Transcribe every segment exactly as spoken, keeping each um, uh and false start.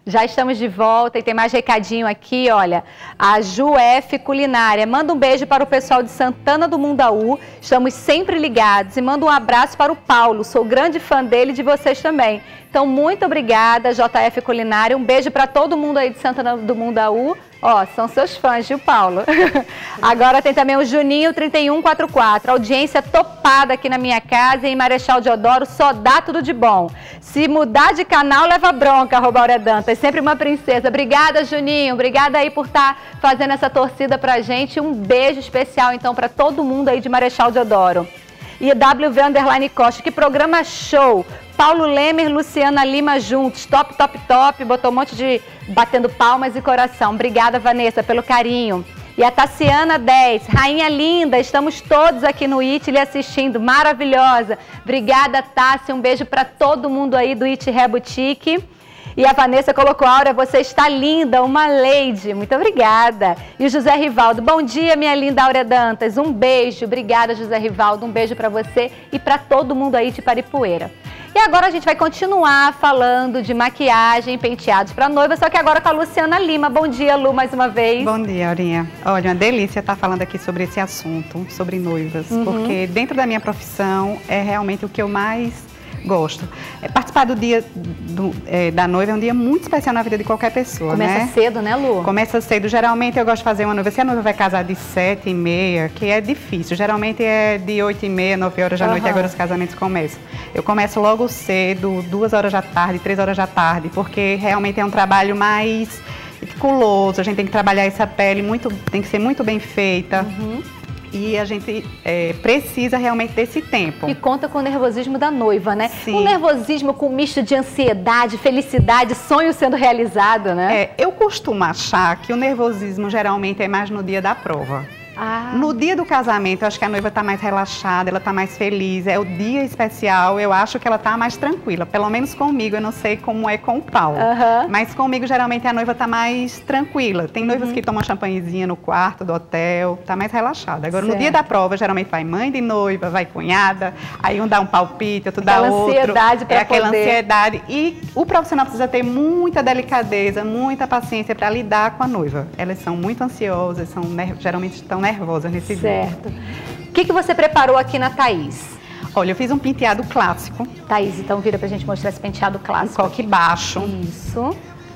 Já estamos de volta e tem mais recadinho aqui, olha. A Ju F Culinária. Manda um beijo para o pessoal de Santana do Mundaú. Estamos sempre ligados. E manda um abraço para o Paulo. Sou grande fã dele e de vocês também. Então, muito obrigada, J F Culinária. Um beijo para todo mundo aí de Santana do Mundaú. Ó, são seus fãs, viu, Paulo? Agora tem também o Juninho trinta e um quarenta e quatro. Audiência topada aqui na minha casa, em Marechal Deodoro, só dá tudo de bom. Se mudar de canal, leva bronca, arroba Aurea Dantas. Sempre uma princesa. Obrigada, Juninho. Obrigada aí por estar fazendo essa torcida pra gente. Um beijo especial, então, para todo mundo aí de Marechal Deodoro. E W V Underline Costa, que programa show! Paulo Lemer, Luciana Lima juntos, top, top, top, botou um monte de batendo palmas e coração. Obrigada, Vanessa, pelo carinho. E a Tassiana dez, rainha linda, estamos todos aqui no I T lhe assistindo, maravilhosa. Obrigada, Tassi, um beijo para todo mundo aí do I T Hair Boutique. E a Vanessa colocou, Aurea, você está linda, uma lady. Muito obrigada. E o José Rivaldo, bom dia, minha linda Aurea Dantas. Um beijo, obrigada, José Rivaldo. Um beijo para você e para todo mundo aí de Paripueira. E agora a gente vai continuar falando de maquiagem, penteados para noiva, só que agora com a Luciana Lima. Bom dia, Lu, mais uma vez. Bom dia, Aurinha. Olha, uma delícia estar falando aqui sobre esse assunto, sobre noivas, uhum. porque dentro da minha profissão é realmente o que eu mais gosto. É, participar do dia do, é, da noiva é um dia muito especial na vida de qualquer pessoa, Começa né? cedo, né, Lu? Começa cedo. Geralmente eu gosto de fazer uma noiva. Se a noiva vai casar de sete e meia, que é difícil. Geralmente é de oito e meia, nove horas da noite, uhum. e agora os casamentos começam. Eu começo logo cedo, duas horas da tarde, três horas da tarde, porque realmente é um trabalho mais meticuloso. A gente tem que trabalhar essa pele, muito, tem que ser muito bem feita. Uhum. E a gente é, precisa realmente desse tempo. E conta com o nervosismo da noiva, né? Sim. Um nervosismo com misto de ansiedade, felicidade, sonho sendo realizado, né? É, eu costumo achar que o nervosismo geralmente é mais no dia da prova. Ah. No dia do casamento, eu acho que a noiva está mais relaxada, ela está mais feliz. É o dia especial, eu acho que ela está mais tranquila. Pelo menos comigo, eu não sei como é com o Paulo. Uhum. Mas comigo, geralmente, a noiva está mais tranquila. Tem noivas uhum. que tomam champanhezinha no quarto do hotel, está mais relaxada. Agora, certo. no dia da prova, geralmente vai mãe de noiva, vai cunhada, aí um dá um palpite, outro dá outro. Ansiedade para É aquela poder. ansiedade. E o profissional precisa ter muita delicadeza, muita paciência para lidar com a noiva. Elas são muito ansiosas, são geralmente estão nervosa nesse dia. Certo. O que, que você preparou aqui na Thaís? Olha, eu fiz um penteado clássico. Thaís, então vira pra gente mostrar esse penteado clássico. Um coque baixo. Isso.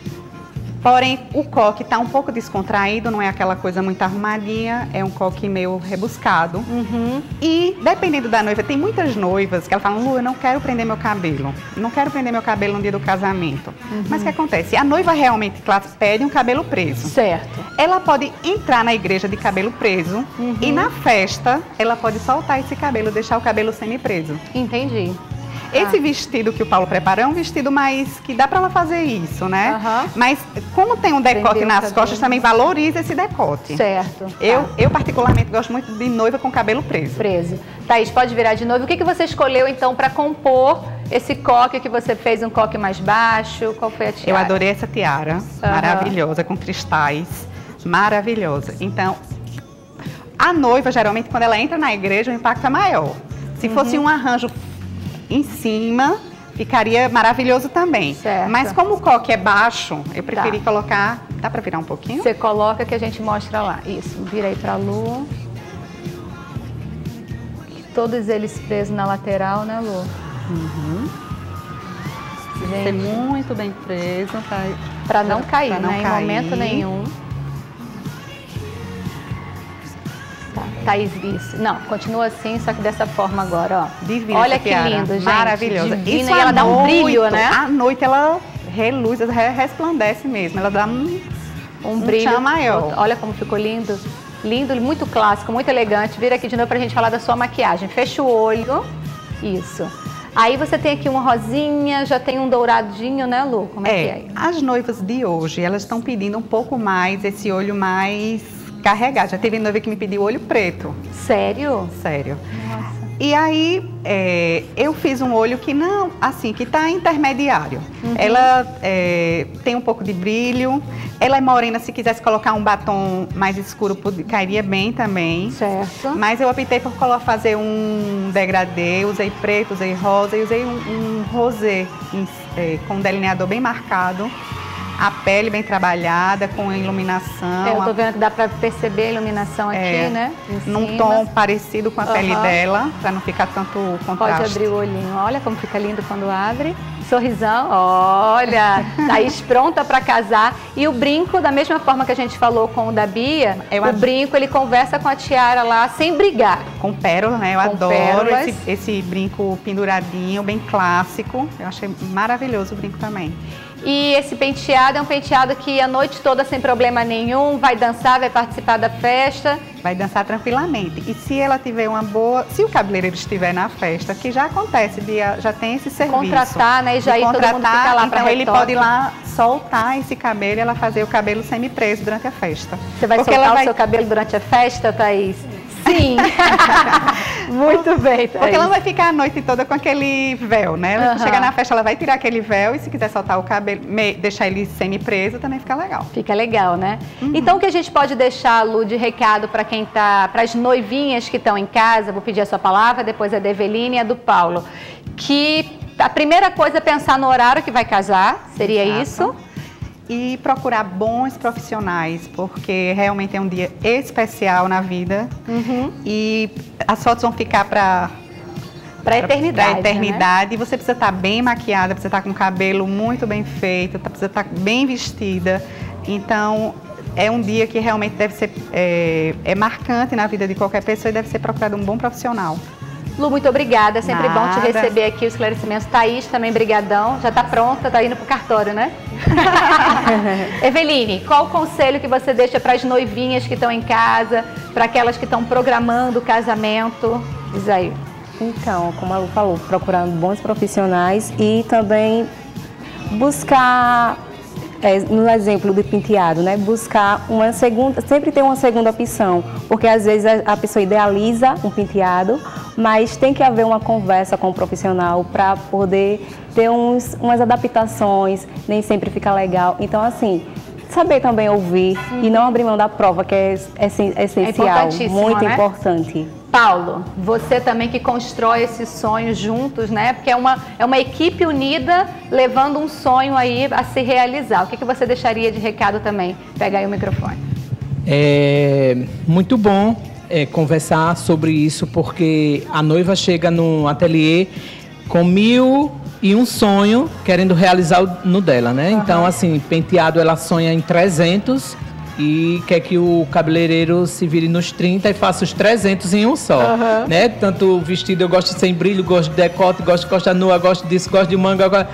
Porém, o coque tá um pouco descontraído, não é aquela coisa muito arrumadinha, é um coque meio rebuscado. Uhum. E, dependendo da noiva, tem muitas noivas que elas falam, Lu, eu não quero prender meu cabelo, não quero prender meu cabelo no dia do casamento. Uhum. Mas o que acontece? A noiva realmente pede um cabelo preso. Certo. Ela pode entrar na igreja de cabelo preso uhum. e na festa ela pode soltar esse cabelo, deixar o cabelo semi-preso. Entendi. Esse ah. vestido que o Paulo preparou é um vestido mais que dá pra ela fazer isso, né? Uhum. Mas como tem um decote Prendeu nas costas, também valoriza esse decote. Certo. Eu, tá. eu particularmente gosto muito de noiva com cabelo preso. Preso. Thaís, pode virar de novo. O que, que você escolheu então para compor esse coque que você fez? Um coque mais baixo? Qual foi a tiara? Eu adorei essa tiara, uhum. maravilhosa, com cristais, maravilhosa. Então, a noiva, geralmente, quando ela entra na igreja, o impacto é maior. Se uhum. fosse um arranjo em cima, ficaria maravilhoso também. Certo. Mas como o coque é baixo, eu preferi tá. colocar... Dá pra virar um pouquinho? Você coloca que a gente mostra lá. Isso, vira aí pra Lu. Todos eles presos na lateral, né, Lu? Uhum. Gente, tem que ser muito bem preso. Pra, pra não cair, pra não né? cair. Em momento nenhum. Thaís, isso. Não, continua assim, só que dessa forma agora, ó. Divina. Olha que lindo, gente. Maravilhosa. Divina, isso e ela dá um noite, brilho, né? À noite ela reluz, ela resplandece mesmo. Ela dá um, um, um brilho tchan maior. Olha como ficou lindo. Lindo, muito clássico, muito elegante. Vira aqui de novo pra gente falar da sua maquiagem. Fecha o olho. Isso. Aí você tem aqui uma rosinha, já tem um douradinho, né, Lu? Como é, é que é? As noivas de hoje, elas estão pedindo um pouco mais esse olho mais carregado. Já teve noiva que me pediu olho preto. Sério? Sério. Nossa. E aí, é, eu fiz um olho que não, assim, que tá intermediário. Uhum. Ela é, tem um pouco de brilho. Ela é morena, se quisesse colocar um batom mais escuro, cairia bem também. Certo. Mas eu optei por fazer um degradê, usei preto, usei rosa e usei um, um rosé é, com um delineador bem marcado. A pele bem trabalhada, com iluminação. É, eu tô vendo que dá para perceber a iluminação aqui, é, né? Em num cima. tom parecido com a Uhum. pele dela, para não ficar tanto contraste. Pode abrir o olhinho. Olha como fica lindo quando abre. Sorrisão, olha, Thaís pronta para casar. E o brinco, da mesma forma que a gente falou com o da Bia, eu o ad... brinco ele conversa com a tiara lá sem brigar. Com pérola, né? Eu com adoro esse, esse brinco penduradinho, bem clássico. Eu achei maravilhoso o brinco também. E esse penteado é um penteado que a noite toda sem problema nenhum, vai dançar, vai participar da festa. Vai dançar tranquilamente. E se ela tiver uma boa... Se o cabeleireiro estiver na festa, que já acontece, já tem esse serviço. Contratar, né? E já ir todo mundo ficar lá para então ele pode ir lá soltar esse cabelo e ela fazer o cabelo semi-preso durante a festa. Você vai Porque soltar ela o vai... seu cabelo durante a festa, Thaís? Sim! Muito bem, Thaís. Porque ela vai ficar a noite toda com aquele véu, né? Ela Uhum. Chegar na festa, ela vai tirar aquele véu e se quiser soltar o cabelo, me... deixar ele semi-preso, também fica legal. Fica legal, né? Uhum. Então, o que a gente pode deixar, Lu, de recado para quem tá, para as noivinhas que estão em casa, vou pedir a sua palavra, depois a da Eveline e a do Paulo, que a primeira coisa é pensar no horário que vai casar, seria Exato. Isso? E procurar bons profissionais, porque realmente é um dia especial na vida. Uhum. E as fotos vão ficar para para a eternidade. Para eternidade. Né? E você precisa estar bem maquiada, precisa estar com o cabelo muito bem feito, precisa estar bem vestida. Então, é um dia que realmente deve ser é, é marcante na vida de qualquer pessoa e deve ser procurado um bom profissional. Lu, muito obrigada. É sempre Nada. bom te receber aqui, os esclarecimentos. Thaís, também brigadão. Já está pronta, está indo para o cartório, né? Eveline, qual o conselho que você deixa para as noivinhas que estão em casa, para aquelas que estão programando o casamento? Diz aí. Então, como a Lu falou, procurando bons profissionais e também buscar, é, no exemplo do penteado, né? Buscar uma segunda, sempre ter uma segunda opção, porque às vezes a, a pessoa idealiza um penteado, mas tem que haver uma conversa com o profissional para poder ter uns, umas adaptações, nem sempre fica legal. Então, assim, saber também ouvir uhum. e não abrir mão da prova, que é, é, é essencial, é muito né? importante. Paulo, você também que constrói esse sonho juntos, né? Porque é uma, é uma equipe unida levando um sonho aí a se realizar. O que, que você deixaria de recado também? Pega aí o microfone. É muito bom é, conversar sobre isso, porque a noiva chega no ateliê com mil e um sonho querendo realizar no dela, né? Uhum. Então, assim, penteado ela sonha em trezentos e quer que o cabeleireiro se vire nos trinta e faça os trezentos em um só, uhum. né? Tanto vestido eu gosto sem brilho, gosto de decote, gosto de costa nua, gosto disso, gosto de manga. Gosto...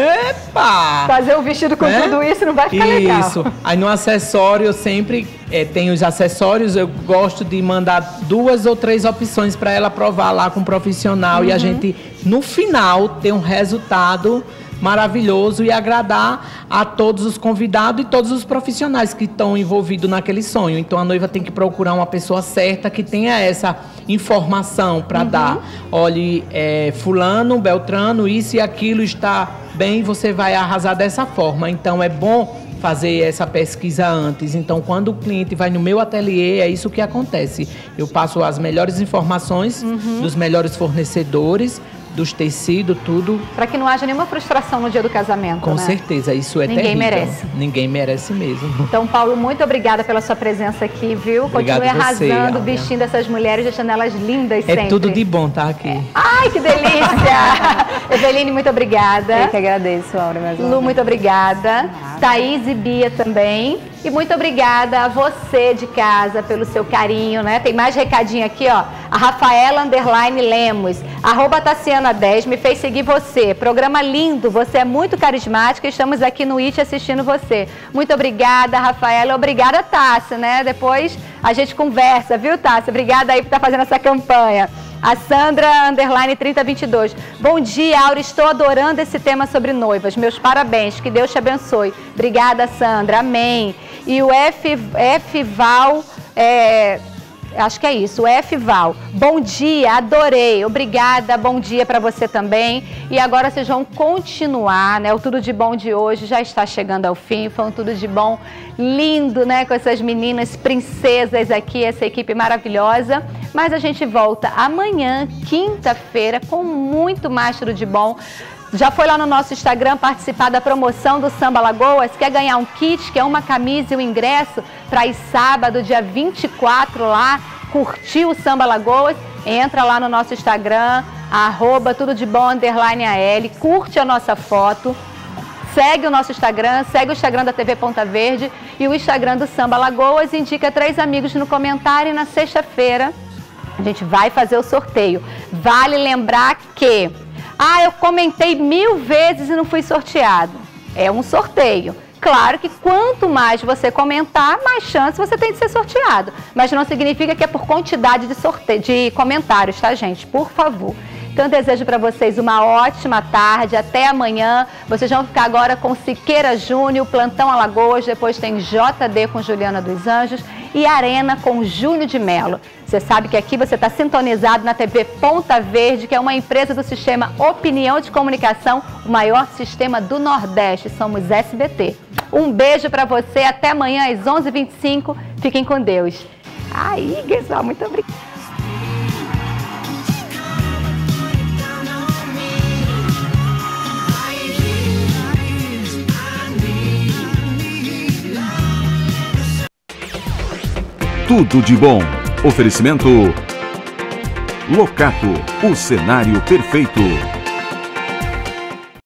Epa! Fazer o vestido com né? tudo isso não vai ficar isso. legal. Isso. Aí no acessório eu sempre é, tenho os acessórios, eu gosto de mandar duas ou três opções para ela provar lá com um profissional uhum. e a gente, no final, ter um resultado maravilhoso e agradar a todos os convidados e todos os profissionais que estão envolvidos naquele sonho. Então a noiva tem que procurar uma pessoa certa que tenha essa informação para uhum. dar. Olhe, é, fulano, beltrano, isso e aquilo está bem, você vai arrasar dessa forma. Então é bom fazer essa pesquisa antes. Então, quando o cliente vai no meu ateliê, é isso que acontece. Eu passo as melhores informações uhum. dos melhores fornecedores, dos tecidos, tudo. Para que não haja nenhuma frustração no dia do casamento, Com né? certeza, isso é Ninguém terrível. merece. Ninguém merece mesmo. Então, Paulo, muito obrigada pela sua presença aqui, viu? Obrigado Continue você, arrasando, Áurea. vestindo essas mulheres, deixando elas lindas é sempre. É tudo de bom estar aqui. É. Ai, que delícia! Eveline, muito obrigada. Eu que agradeço, Áurea, mais uma Lu, muito obrigada. Thaís e Bia também. E muito obrigada a você de casa pelo seu carinho, né? Tem mais recadinho aqui, ó. A Rafaela Underline Lemos, arroba Tassiana dez, me fez seguir você. Programa lindo, você é muito carismática. Estamos aqui no I T assistindo você. Muito obrigada, Rafaela. Obrigada, Tássia, né? Depois a gente conversa, viu, Tássia? Obrigada aí por estar fazendo essa campanha. A Sandra, underline trinta vinte e dois. Bom dia, Áurea. Estou adorando esse tema sobre noivas. Meus parabéns. Que Deus te abençoe. Obrigada, Sandra. Amém. E o F, F Val, é, acho que é isso, o F Val. Bom dia, adorei. Obrigada, bom dia para você também. E agora vocês vão continuar, né? O Tudo de Bom de hoje já está chegando ao fim. Foi um Tudo de Bom lindo, né? Com essas meninas princesas aqui, essa equipe maravilhosa. Mas a gente volta amanhã, quinta-feira, com muito mais Tudo de Bom. Já foi lá no nosso Instagram participar da promoção do Samba Lagoas? Quer ganhar um kit, que é uma camisa e um ingresso para ir sábado, dia vinte e quatro lá, curtir o Samba Lagoas? Entra lá no nosso Instagram, arroba tudo de bom, underline A L, curte a nossa foto, segue o nosso Instagram, segue o Instagram da T V Ponta Verde e o Instagram do Samba Lagoas, indica três amigos no comentário e na sexta-feira a gente vai fazer o sorteio. Vale lembrar que, ah, eu comentei mil vezes e não fui sorteado. É um sorteio. Claro que quanto mais você comentar, mais chance você tem de ser sorteado. Mas não significa que é por quantidade de, sorte... de comentários, tá, gente? Por favor. Então, eu desejo para vocês uma ótima tarde. Até amanhã. Vocês vão ficar agora com Siqueira Júnior, Plantão Alagoas. Depois tem J D com Juliana dos Anjos e Arena com Júnior de Mello. Você sabe que aqui você está sintonizado na T V Ponta Verde, que é uma empresa do sistema Opinião de Comunicação, o maior sistema do Nordeste. Somos S B T. Um beijo para você. Até amanhã às onze e vinte e cinco. Fiquem com Deus. Aí, pessoal, muito obrigada. Tudo de bom. Oferecimento Locato, o cenário perfeito.